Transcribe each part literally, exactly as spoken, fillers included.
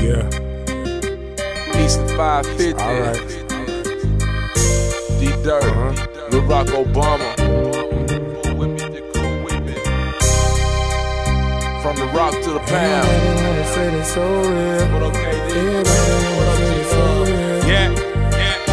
Yeah. Easton five fifty. Alright. D-Dirt. Uh-huh. Lil Rock Obama. From the rock to the pound. What up, K D? What up, G-Love? Yeah, yeah.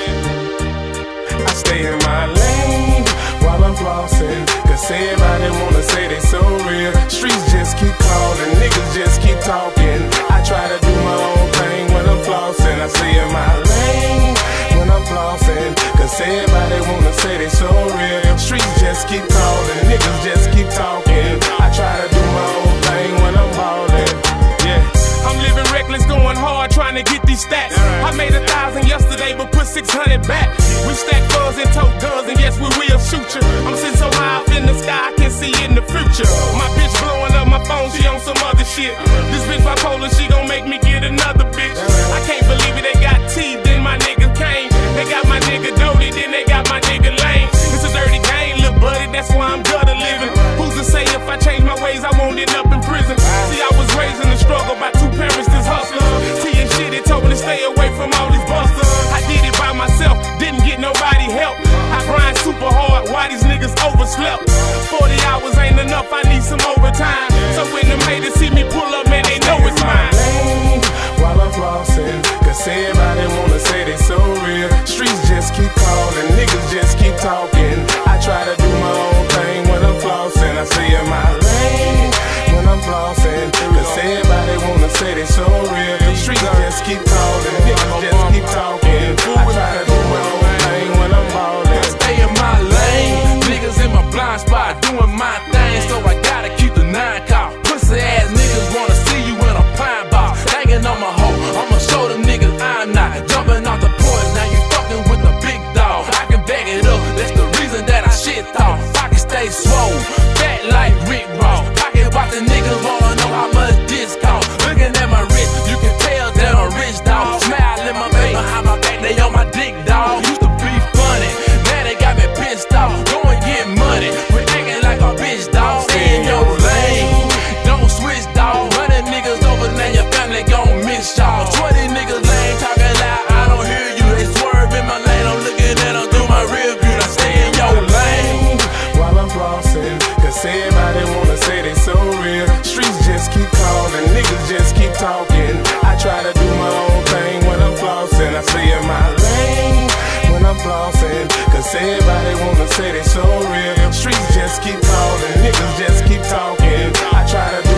I stay in my lane while I'm flossing, cause everybody wanna say they so real. Streets just keep calling, niggas just keep talking. I try to do my own thing when I'm flossing. I stay in my lane when I'm flossing, cause everybody wanna say they so real. Streets just keep calling, niggas just keep talking. I try to do my own thing when I'm ballin'. Yeah, I'm living reckless, going hard, trying to get these stats. I made a thousand yesterday, but put six hundred back. We stack funds and tote guns, and yes, we will shoot you. I'm sitting so high up in the sky, I can see in the future. My bitch blowing up my phone, she on some other shit. This bitch bipolar, she gon' make me get another bitch. I can't believe it, they got T, then my nigga came. They got my nigga Doty, then they got my nigga Lane. It's a dirty game, little buddy, that's why I'm gutter living. Who's to say if I change my ways, I won't end up in prison? See, I was raised in the struggle by two parents, this hustlers. T and shit, it told me to stay away from all these busters. I did it by myself, didn't get nobody help. I grind super hard, why these niggas overslept? forty hours ain't enough, I need some overtime. So when the haters see me pull up, man, they know it's mine. While I'm flossing, cause everybody wanna say they so real. Streets just keep calling, niggas just keep talking. I try to do my own thing when I'm flossing. I stay in my lane when I'm flossing, cause everybody wanna say they so real. Streets just keep calling, niggas just keep talking. I try to do my own thing when I'm ballin'. Stay in my lane, niggas in my blind spot doing my thing, so I gotta keep the nine call. Pussy ass niggas wanna see you in a pine bar, hanging on my hoe. I'ma show them niggas I'm not jumping off the porch. Now you fucking with the big dog. I can back it up, that's the reason that I shit talk. Pocket stay swole, fat like Rick Ross. Pocket watch the niggas wanna know how much this cost. Looking at my wrist, you can tell that I'm rich, dog. Smile in my face, behind my back, they on my dick, dog. Used to be funny, now they got me pissed off. Go and get money, quit acting like a bitch, dog. Stay in your lane, don't switch, dog. Running niggas over, now your family gon' miss y'all. twenty niggas lame, talking loud, I don't hear you. They swerve in my lane, I'm looking at them through my rear view. Now stay in your lane while I'm flossing, cause everybody wanna say they so real. Streets just keep calling, niggas just keep talking. I try to do my own thing when I'm flossing. I stay in my lane when I'm flossing, cause everybody wanna say they so real. Streets just keep calling, niggas just keep talking. I try to